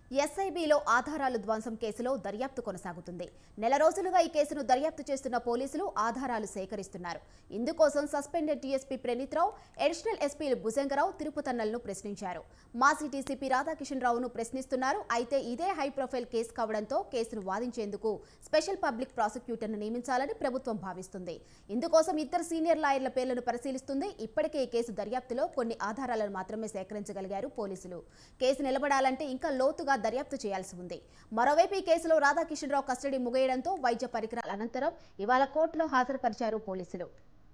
ఎస్ఐబిలో ఆధారాలు ధ్వంసం కేసులో దర్యాప్తు కొనసాగుతుంది. నెల రోజులుగా ఈ కేసును దర్యాప్తు చేస్తున్న పోలీసులు ఆధారాలు సేకరిస్తున్నారు. ఇందుకోసం సస్పెండెడ్ డీఎస్పీ ప్రణీత్రావు, అడిషనల్ ఎస్పీలు భుజంగరావు, తిరుపతన్నలను ప్రశ్నించారు. మాజీ డీసీపీ రాధాకిషన్ రావును ప్రశ్నిస్తున్నారు. అయితే ఇదే హై ప్రొఫైల్ కేసు కావడంతో కేసును వాదించేందుకు స్పెషల్ పబ్లిక్ ప్రాసిక్యూటర్ను నియమించాలని ప్రభుత్వం భావిస్తుంది. ఇందుకోసం ఇద్దరు సీనియర్ లాయర్ల పేర్లను పరిశీలిస్తుంది. ఇప్పటికే ఈ కేసు దర్యాప్తులో కొన్ని ఆధారాలను మాత్రమే సేకరించగలిగారు పోలీసులు. కేసు నిలబడాలంటే ఇంకా లోతుగా దర్యాప్తు చేయాల్సి ఉంది. మరోవైపు ఈ కేసులో రాధాకిషన్ రావు కస్టడీ ముగియడంతో వైద్య పరికరాల అనంతరం ఇవాళ కోర్టులో హాజరుపరిచారు పోలీసులు.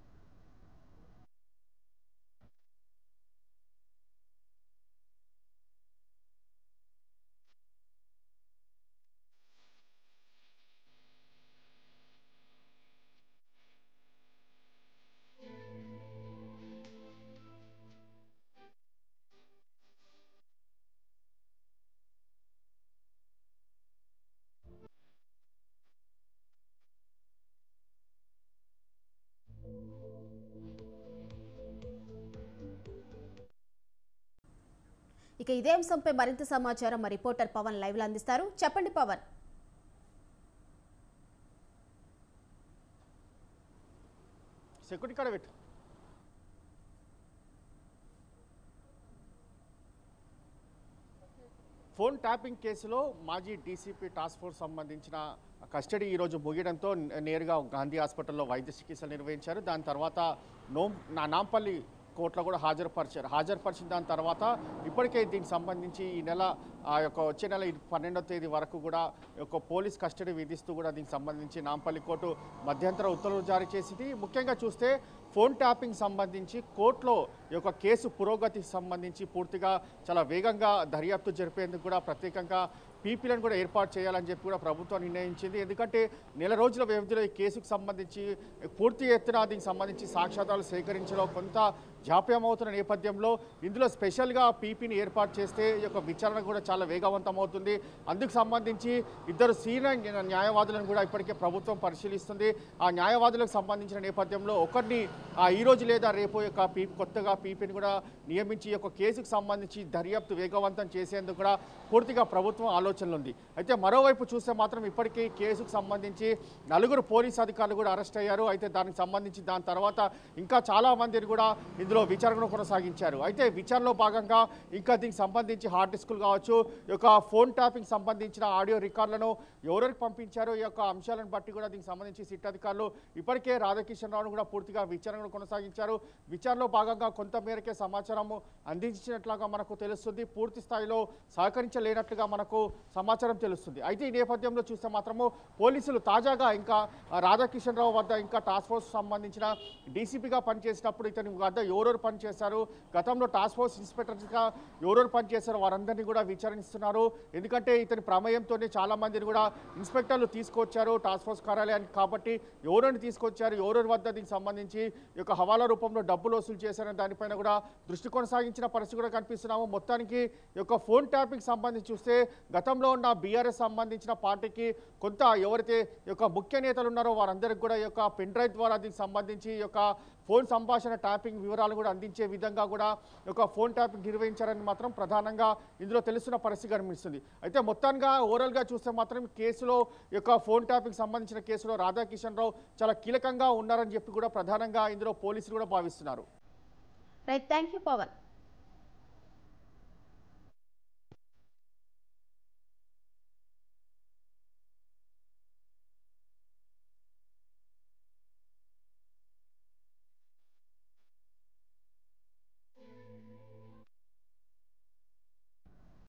ఇక ఇదే అంశంపై మరింత సమాచారం మా రిపోర్టర్ పవన్ లైవ్ లో అందిస్తారు. చెప్పండి పవన్. ఫోన్ ట్యాపింగ్ కేసులో మాజీ డీసీపీ టాస్క్ ఫోర్స్ సంబంధించిన కస్టడీ ఈరోజు ముగియడంతో నేరుగా గాంధీ హాస్పిటల్లో వైద్య చికిత్సలు నిర్వహించారు. దాని తర్వాత నాంపల్లి కోర్టులో కూడా హాజరుపరిచిన దాని తర్వాత ఇప్పటికే దీనికి సంబంధించి ఈ నెల వచ్చే నెల 12వ తేదీ వరకు కూడా పోలీస్ కస్టడీ విధిస్తూ కూడా దీనికి సంబంధించి నాంపల్లి కోర్టు మధ్యంతర ఉత్తర్వులు జారీ చేసింది. ముఖ్యంగా చూస్తే ఫోన్ ట్యాపింగ్ సంబంధించి కోర్టులో ఈ కేసు పురోగతికి సంబంధించి పూర్తిగా చాలా వేగంగా దర్యాప్తు జరిపేందుకు కూడా ప్రత్యేకంగా పీపీలను కూడా ఏర్పాటు చేయాలని చెప్పి కూడా ప్రభుత్వం నిర్ణయించింది. ఎందుకంటే నెల రోజుల వ్యవధిలో ఈ కేసుకు సంబంధించి పూర్తి ఎత్తున దీనికి సంబంధించి సాక్ష్యాధారాలు సేకరించడం కొంత జాప్యం అవుతున్న నేపథ్యంలో ఇందులో స్పెషల్గా పీపీని ఏర్పాటు చేస్తే ఈ విచారణ కూడా చాలా వేగవంతం అవుతుంది. అందుకు సంబంధించి ఇద్దరు సీనియర్ న్యాయవాదులను కూడా ఇప్పటికే ప్రభుత్వం పరిశీలిస్తుంది. ఆ న్యాయవాదులకు సంబంధించిన నేపథ్యంలో ఒకరిని ఈరోజు లేదా రేపు కొత్తగా పీపీని కూడా నియమించి ఈ కేసుకు సంబంధించి దర్యాప్తు వేగవంతం చేసేందుకు కూడా పూర్తిగా ప్రభుత్వం ఆలోచనలు ఉంది. అయితే మరోవైపు చూస్తే మాత్రం ఇప్పటికీ కేసుకు సంబంధించి 4 పోలీసు అధికారులు కూడా అరెస్ట్ అయ్యారు. అయితే దానికి సంబంధించి దాని తర్వాత ఇంకా చాలా మందిని కూడా ఇందులో విచారణను కొనసాగించారు. అయితే విచారణలో భాగంగా ఇంకా దీనికి సంబంధించి హార్డ్ డిస్కులు కావచ్చు, ఈ ఫోన్ ట్యాపింగ్ సంబంధించిన ఆడియో రికార్డులను ఎవరికి పంపించారో ఈ అంశాలను బట్టి కూడా దీనికి సంబంధించి సిట్ అధికారులు ఇప్పటికే రాధాకిషన్ రావును కూడా పూర్తిగా విచారణను కొనసాగించారు. విచారణలో భాగంగా కొంత మేరకే సమాచారం అందించినట్లుగా మనకు తెలుస్తుంది. పూర్తి స్థాయిలో సహకరించలేనట్లుగా మనకు సమాచారం తెలుస్తుంది. అయితే ఈ నేపథ్యంలో చూస్తే మాత్రము పోలీసులు తాజాగా ఇంకా రాధాకిషన్ రావు వద్ద ఇంకా టాస్క్ ఫోర్స్ సంబంధించిన డీసీపీగా పనిచేసినప్పుడు ఇతని వద్ద ఎవరెవరు పనిచేశారు, గతంలో టాస్క్ ఫోర్స్ ఇన్స్పెక్టర్గా ఎవరెవరు పనిచేశారు వారందరినీ కూడా విచారిస్తున్నారు. ఎందుకంటే ఇతని ప్రమేయంతోనే చాలా మందిని కూడా ఇన్స్పెక్టర్లు తీసుకొచ్చారు టాస్క్ ఫోర్స్ కార్యాలయానికి. కాబట్టి ఎవరిని తీసుకొచ్చారు, ఎవరెవరి వద్ద దీనికి సంబంధించి ఈ హవాలా రూపంలో డబ్బులు వసూలు చేశారని దానిపైన కూడా దృష్టి కొనసాగించిన పరిస్థితి కూడా కనిపిస్తున్నాము. మొత్తానికి ఈ ఫోన్ ట్యాపింగ్ సంబంధించి చూస్తే గతంలో ఉన్న బీఆర్ఎస్ సంబంధించిన పార్టీకి కొంత ఎవరైతే ఈ ముఖ్య నేతలు ఉన్నారో వారందరికీ కూడా ఈ పెన్ డ్రైవ్ ద్వారా దీనికి సంబంధించి ఈ ఫోన్ సంభాషణ ట్యాపింగ్ వివరాలు కూడా అందించే విధంగా కూడా ఈ ఫోన్ ట్యాపింగ్ నిర్వహించారని మాత్రం ప్రధానంగా ఇందులో తెలుస్తున్న పరిస్థితి కనిపిస్తుంది. అయితే మొత్తంగా ఓవరాల్గా చూస్తే మాత్రం కేసులో ఈ ఫోన్ ట్యాపింగ్ సంబంధించిన కేసులో రాధాకిషన్ రావు చాలా కీలకంగా ఉన్నారని చెప్పి కూడా ప్రధానంగా ఇందులో పోలీసులు కూడా భావిస్తున్నారు. Right, thank you Pawan.